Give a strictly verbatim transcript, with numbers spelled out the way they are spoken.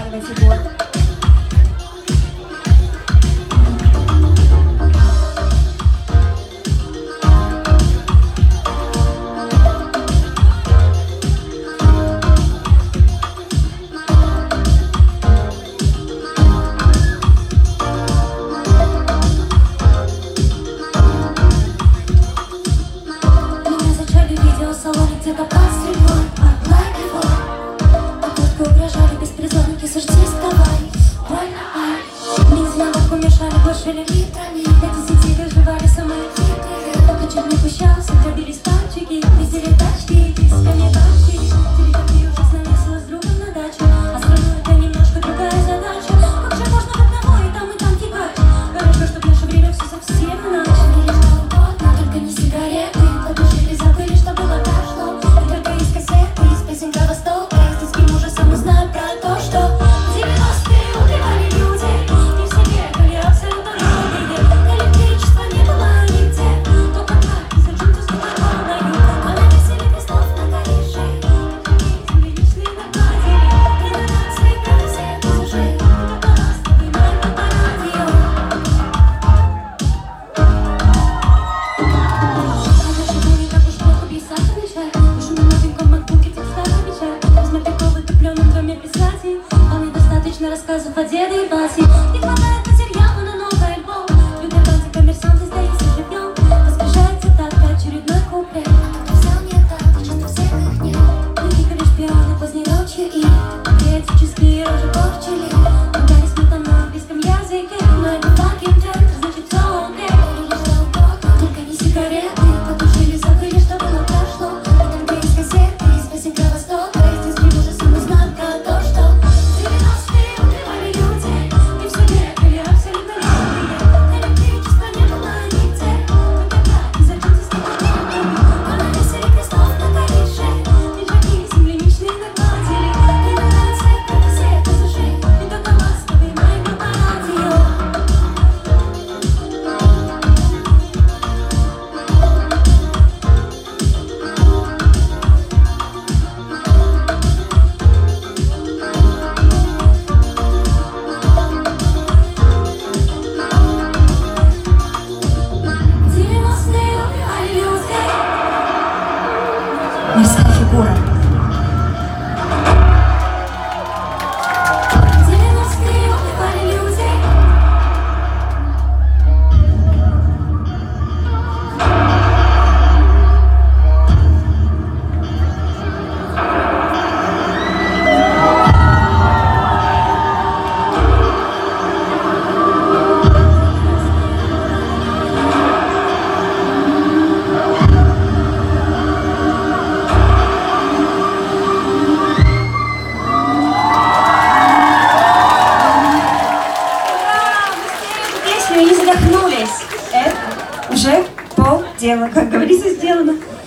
разговаривать, Егор. Где-то под стрельбой, оплай его. А только угрожали беспризорники, сожди, вставай. Больно, ай. Нельзя, как помешали, глушили литрами. Эти сети доживали самые хитрые. Пока чуть не пущался, дробились пальчики. Ездили тачки, дисками тачки. Телетопию уже навесила с другом на дачу. А страну это немножко другая задача. Как же можно в одного и там, и там фигать? Хорошо, чтоб в наше время все совсем иначе. Или что угодно, только не сигареты. Подушили, забыли, что было прошло. Песенка Востока, с детским ужасом узнают про то, что девяностые убивали люди, и все бегали абсолютно голодные. Электричества не было нигде, только так, и зачем ты сколько на юг? А навесили крестов на крыше, земли личные накладили, и на нации про всех пассажиров, и только нас напоминают по радио. А дальше было не так уж плохо, плясать начать, уж на новеньком макбуке текста отвечать. В доме писателей, вполне достаточно рассказов о деде и бате. Не хватает материала на новый альбом. Люди вроде коммерсанты, сдаются живьем. Воскрешается цитатка, очередной куплет. А кто взял не так, чисто всех их нет. Выехали шпионы поздней ночью и поэтические рожи порчили. Ругались мы там на английском языке, но это fucking dirt, значит все окей. Или что угодно, только не сигареты. Потушили, забыли, что было прошло. И только из газеты, из песенка Востока. Мирская фигура. девяностые убивали людей. И не задохнулись. Это уже полдела, как говорится, сделано.